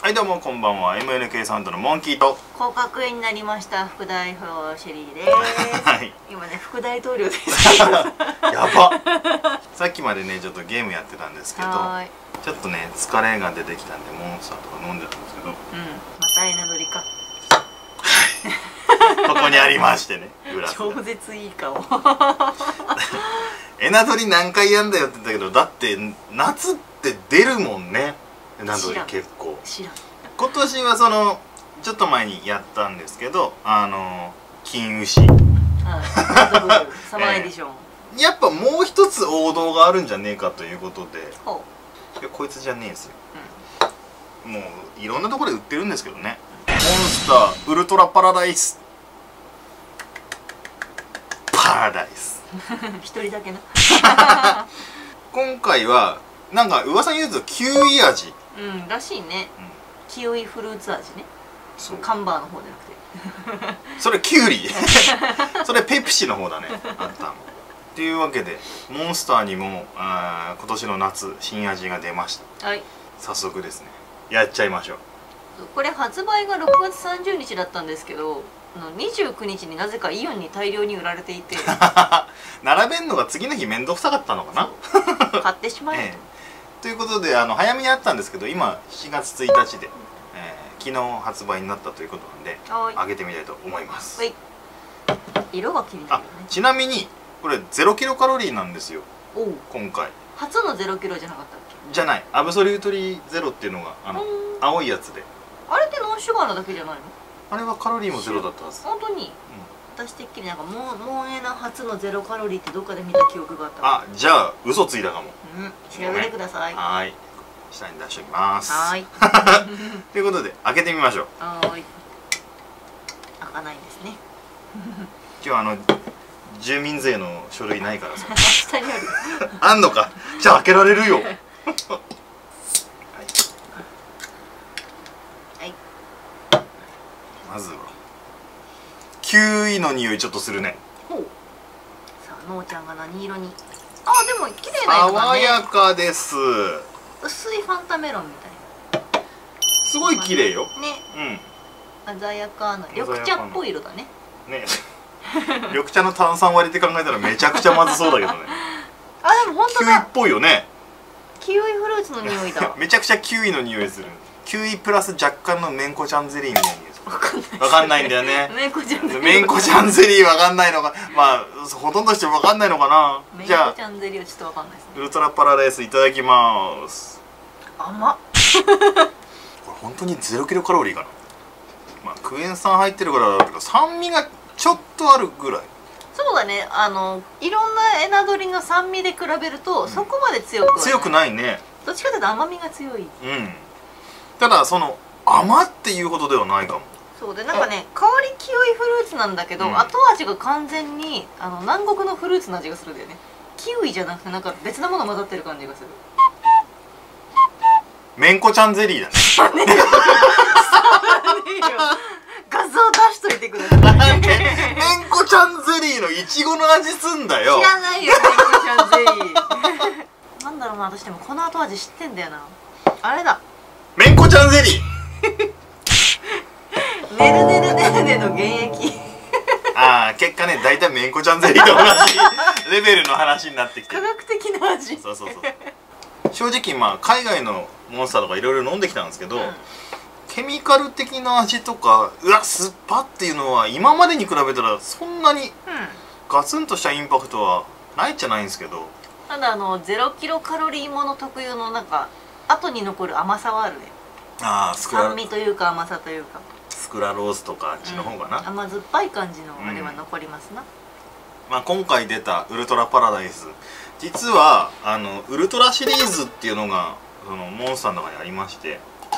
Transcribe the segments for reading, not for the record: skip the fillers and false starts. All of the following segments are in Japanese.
はいどうもこんばんは。 MNK サウンドのモンキーと降格になりました副代表シェリーです。 はい、 今ね副大統領ですやばさっきまでねちょっとゲームやってたんですけど、ちょっとね疲れが出てきたんでモンスターとか飲んでたんですけど、 またエナドリかここにありましてね、グラス超絶いい顔エナドリ何回やんだよって言ったけど、だって夏って出るもんね、エナドリ結構。今年はそのちょっと前にやったんですけど、金牛サマーエディション、 やっぱもう一つ王道があるんじゃねえかということで、いやこいつじゃねえですよ、もういろんなところで売ってるんですけどね、モンスターウルトラパラダイス一人だけな今回はなんか噂に言うとキウイ味らしいね、キウイフルーツ味ね。 そう、 カンバーの方じゃなくてそれキュウリそれペプシの方だね、あんたも。っていうわけでモンスターにも今年の夏新味が出ました。はい、早速ですねやっちゃいましょう。 これ発売が6月30日だったんですけど、29日になぜかイオンに大量に売られていて並べんのが次の日面倒くさかったのかな買ってしまえということで早めにあったんですけど、今7月1日で、昨日発売になったということなんで開けてみたいと思います。 色が気になるよね。 ちなみにこれ0キロカロリーなんですよ今回。 初の0キロじゃなかったっけ？ じゃない、アブソリュートリーゼロっていうのが青いやつで。 あれってノンシュガーなだけじゃないの？ あれはカロリーもゼロだったはず。 本当に？私てっきりなんかモンエナ初のゼロカロリーってどっかで見た記憶があった。 あ、じゃあ嘘ついたかも。 調べてください。 はい、下に出しておきます。 はいということで開けてみましょう。 開かないんですね今日住民税の書類ないからさ下にあるあんのか。じゃあ開けられるよまずはキウイの匂いちょっとするね。 さあのーちゃんが何色に。でも綺麗な色だね。 爽やかです。 薄いファンタメロンみたいな。 すごい綺麗よね。鮮やかな緑茶っぽい色だね。 ね緑茶の炭酸割りって考えたらめちゃくちゃまずそうだけどねでも本当だ、 キウイっぽいよね。 キウイフルーツの匂いだめちゃくちゃキウイの匂いする。キウイプラス若干のめんこちゃんゼリーみたいな匂いする。わかんないんだよね。めんこちゃんゼリーわかんないのか、まあほとんどしてわかんないのかな。じゃあちゃんゼリーはちょっとわかんないですね。 ウルトラパラダイスいただきます。 甘っこれ本当に0キロカロリーかな。まあクエン酸入ってるからだけど酸味がちょっとあるぐらい。 そうだね、いろんなエナドリの酸味で比べるとそこまで強くないね。どっちかというと甘みが強い。 ただその甘っていうほどではないかも。 そうで、なんかね香りキウイフルーツなんだけど、後味が完全に南国のフルーツの味がするんだよね。キウイじゃなくてなんか別なもの混ざってる感じがする。 めんこちゃんゼリーだね画像出しといてください。 めんこちゃんゼリーのいちごの味すんだよ。 知らないよ、めんこちゃんゼリーなんだろうな、私でもこの後味知ってんだよな。あれだ、 めんこちゃんゼリーねるねるねるねの原液結果ね、大体めんこちゃんゼリーと同じレベルの話になってきて、 科学的な味。 そう正直まあ海外のモンスターとかいろいろ飲んできたんですけど、ケミカル的な味とか酸っぱっていうのは今までに比べたらそんなにガツンとしたインパクトはないっちゃないんですけど、 ただ0キロカロリーもの特有のなんか後に残る甘さはあるね。酸味というか甘さというか、 スクラロースとかあっちの方がな、 甘酸っぱい感じのあれは残りますな。 まあ今回出たウルトラパラダイス、実はウルトラシリーズっていうのがそのモンスターの中にありまして、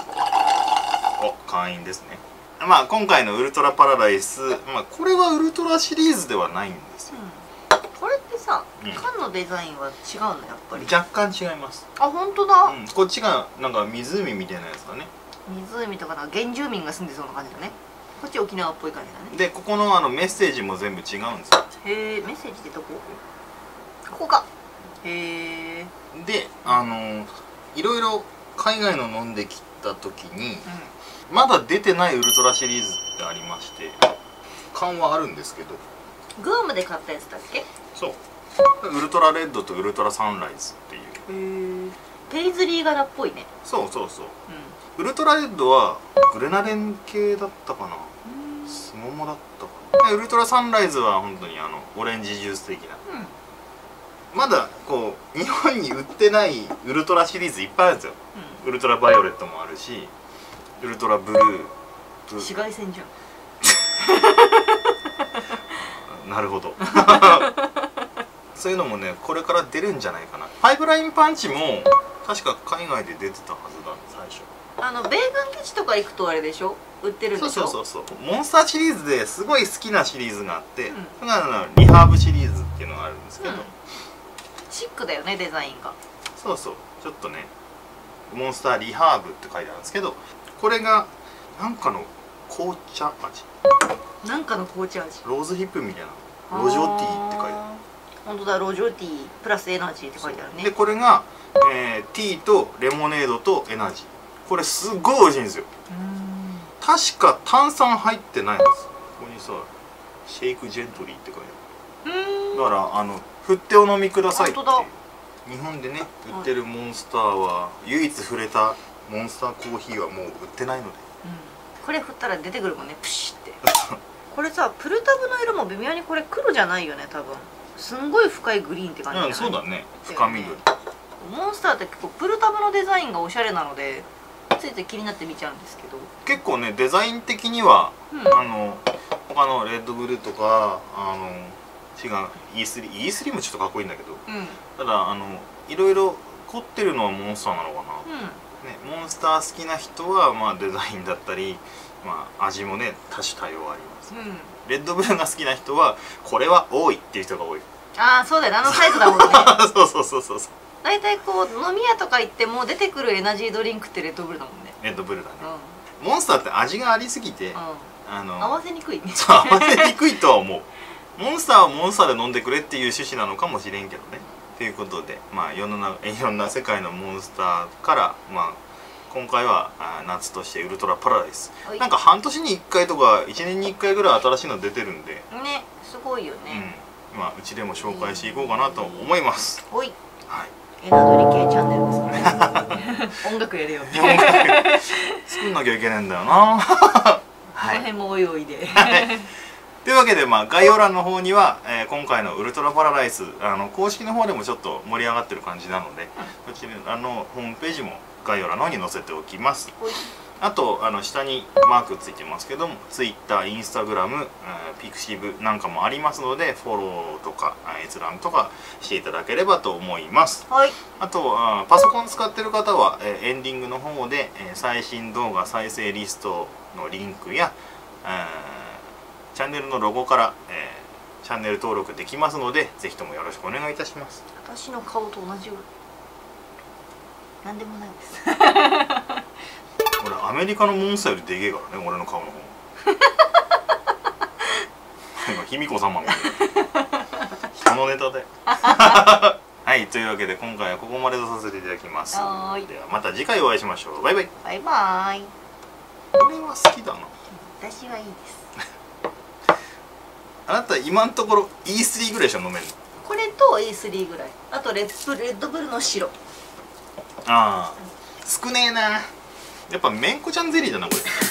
会員ですね。まあ今回のウルトラパラダイス、これはウルトラシリーズではないんですよ。 これってさ、缶のデザインは違うのやっぱり。 若干違います。 本当だ。 こっちがなんか湖みたいなやつだね。 湖とかなんか原住民が住んでそうな感じだね。こっち沖縄っぽい感じだね。 でここのメッセージも全部違うんですよ。 へえ、メッセージってどこ？ここか。へえ。 でいろいろ海外の飲んできた時に、まだ出てないウルトラシリーズってありまして、缶はあるんですけど、 グアムで買ったやつだっけ？ そうウルトラレッドとウルトラサンライズっていう、 ペイズリー柄っぽいね。 そうそうそう、ウルトラレッドはグレナデン系だったかな、スモモだったかな。ウルトラサンライズは本当にオレンジジュース的な、まだこう日本に売ってないウルトラシリーズいっぱいあるんですよ、ウルトラバイオレットもあるし、ウルトラブルー、 紫外線じゃんなるほどそういうのもねこれから出るんじゃないかな。パイプラインパンチも確か海外で出てたはずだ、最初。 米軍基地とか行くとあれでしょ、売ってるんでしょ。 そうモンスターシリーズですごい好きなシリーズがあって、それがリハーブシリーズっていうのがあるんですけど、 シックだよね、デザインが。 そうそう、ちょっとねモンスターリハーブって書いてあるんですけど、これがなんかの紅茶味、 なんかの紅茶味、 ローズヒップみたいな、ロジョティーって書いてある。 本当だ、ロジョティープラスエナジーって書いてあるね。 でこれが、ティーとレモネードとエナジー、これすっごい美味しいんですよ。確か炭酸入ってないはず。ここにさシェイクジェントリーって書いてある。だから振ってお飲みくださいっていう。日本でね売ってるモンスターは、唯一触れたモンスターコーヒーはもう売ってないので、 これ振ったら出てくるもんね、プシってこれさ、プルタブの色も微妙にこれ黒じゃないよね、多分。すんごい深いグリーンって感じじゃない？ そうだね、深緑。 モンスターって結構プルタブのデザインがおしゃれなのでついつい気になって見ちゃうんですけど、 結構ねデザイン的には、他のレッドブルとか違う E3 もちょっとかっこいいんだけど、ただいろいろ凝ってるのはモンスターなのかな、モンスター好きな人はまあデザインだったり、まあ、味もね多種多様あります、レッドブルが好きな人はこれは多いっていう人が多い。 ああそうだよね、サイズだもんねそう大体こう飲み屋とか行っても出てくるエナジードリンクってレッドブルだもんね。 レッドブルだね、モンスターって味がありすぎて、 合わせにくいね合わせにくいとは思う。モンスターはモンスターで飲んでくれっていう趣旨なのかもしれんけどね。ということで、まあいろんな世界のモンスターから、まあ今回は夏としてウルトラパラダイス、なんか半年に1回とか1年に1回ぐらい新しいの出てるんでね、すごいよね。 まあうちでも紹介していこうかなと思います。 はい。エナドリ系チャンネルですからね。音楽やれよ。 作んなきゃいけないんだよな。 この辺もおいおいで。 というわけで、まあ、概要欄の方には、今回のウルトラパラダイス公式の方でもちょっと盛り上がってる感じなので、こちらのホームページも概要欄の方に載せておきます。あと下にマークついてますけども Twitter、Instagram、ピクシブなんかもありますのでフォローとか閲覧とかしていただければと思います。あとパソコン使ってる方はエンディングの方で最新動画再生リストのリンクやチャンネルのロゴからチャンネル登録できますのでぜひともよろしくお願いいたします。 私の顔と同じよ。なんでもないです俺アメリカのモンスターよりでけえからね、俺の顔の方卑弥呼様みたいな人のネタではい、というわけで今回はここまでとさせていただきます。ではまた次回お会いしましょう。バイバイ。 バイバイ。 これは好きだな。 私はいいですあなた今のところ E3 ぐらいしか飲めんの？ これと E3 ぐらい。あとレッドブルの白。 ああ、少ねえな。やっぱめんこちゃんゼリーだなこれ